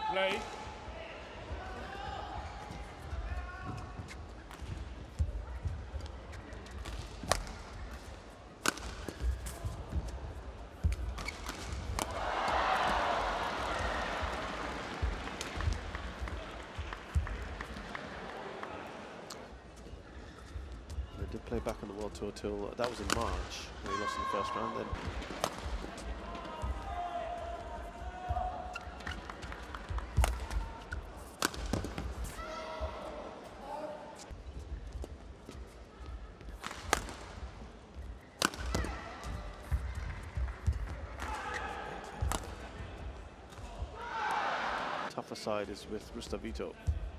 Play. They did play back on the World Tour till that was in March, when he lost in the first round. Then tougher side is with Rustavito.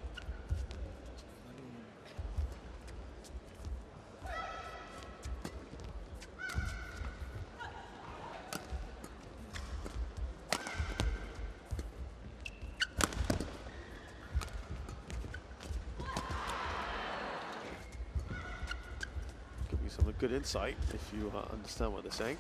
Give you some good insight if you understand what they're saying.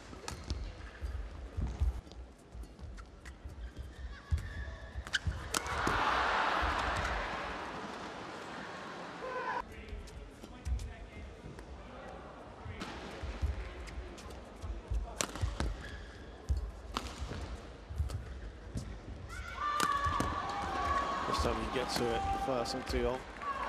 This time you get to it, the first and 2-0.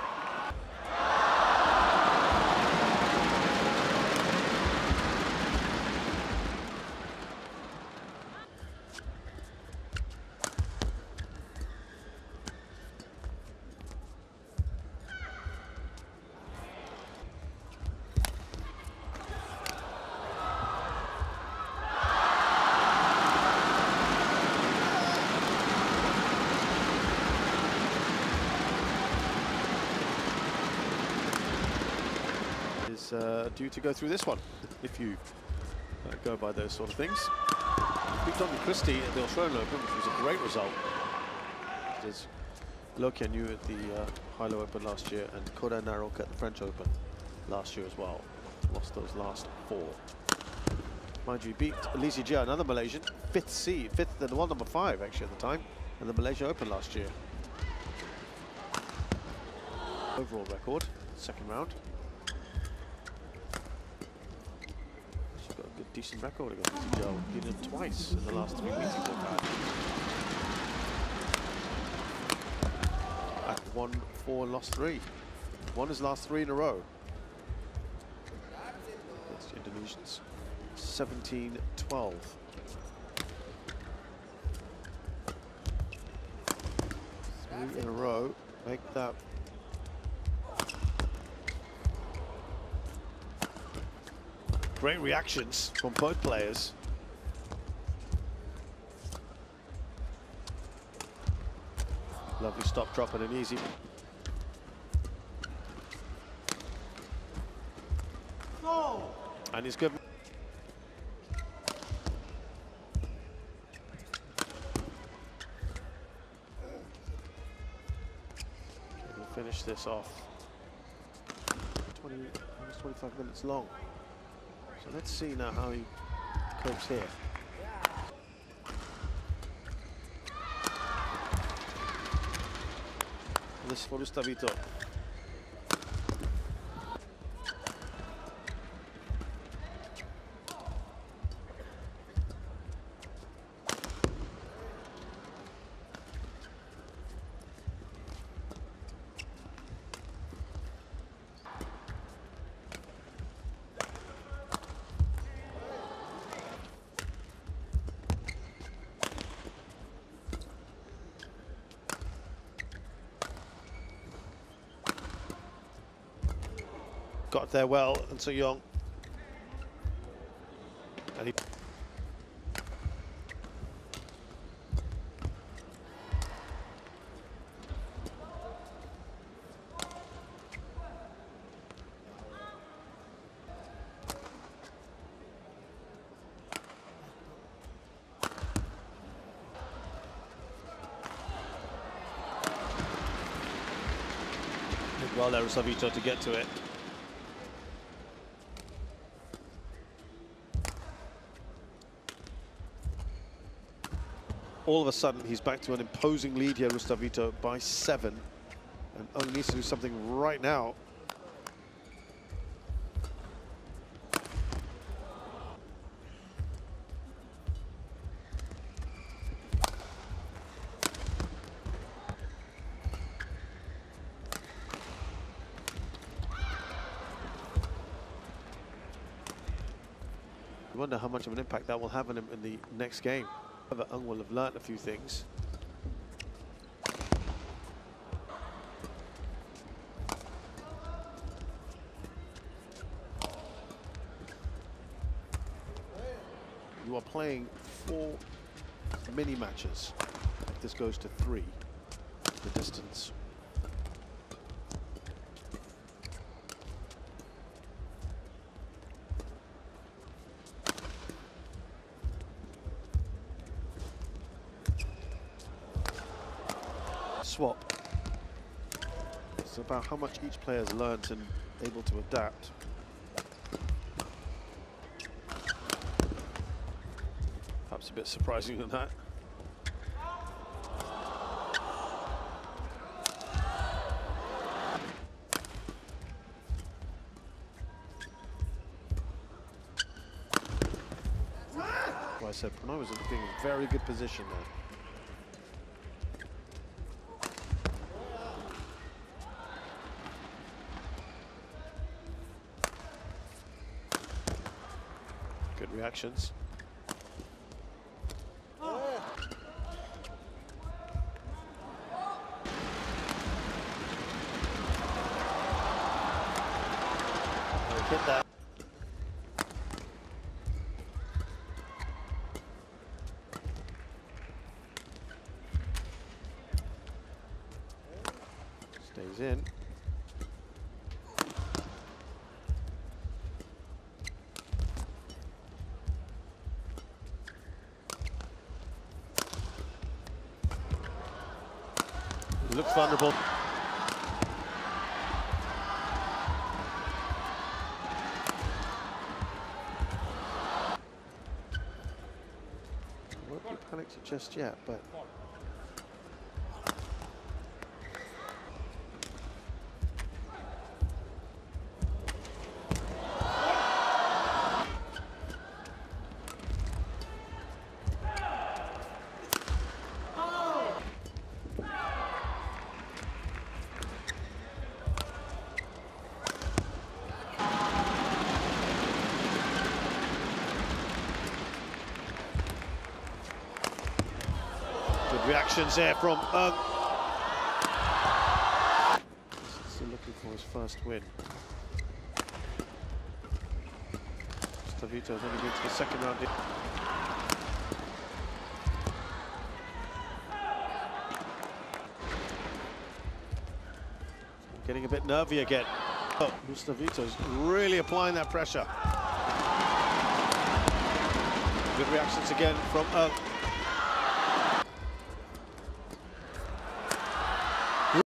Due to go through this one, if you go by those sort of things. Beat Dominic Christie at the Australian Open, which was a great result. There's Lokia New at the Hilo Open last year, and Koda Narok at the French Open last year as well. Lost those last 4. Mind you, he beat Lee Jia, another Malaysian, 5th and world number 5 actually at the time, and the Malaysia Open last year. Overall record, second round. Decent record against Lee Jia. Beat him twice in the last 3 meetings they've had. At 1-4 and lost 3. Won his last 3 in a row. Against the Indonesians. 17-12. 3 in a row. Make that. Great reactions from both players. Lovely stop, drop, and an easy. Oh. And he's good. We'll finish this off. almost 25 minutes long. So let's see now how he copes here. This for Rustavito. Got there well, and So Young. And he did well there, Rustavito, to get to it. all of a sudden he's back to an imposing lead here, Gustavito, by 7. And Ung needs to do something right now. I wonder how much of an impact that will have on him in the next game. However, Ung will have learnt a few things. You are playing 4 mini matches. If this goes to 3, the distance. Swap. It's about how much each player has learned and able to adapt. Perhaps a bit surprising than that. Well, I said Prannoy was in a very good position there. Good reactions. Hit that. Stays in. He looks vulnerable. Won't be panicked just yet, but reactions there from Ung. Still looking for his first win. Gustavito's only been to the second round. Getting a bit nervy again. Oh, Gustavito's really applying that pressure. Good reactions again from Ung.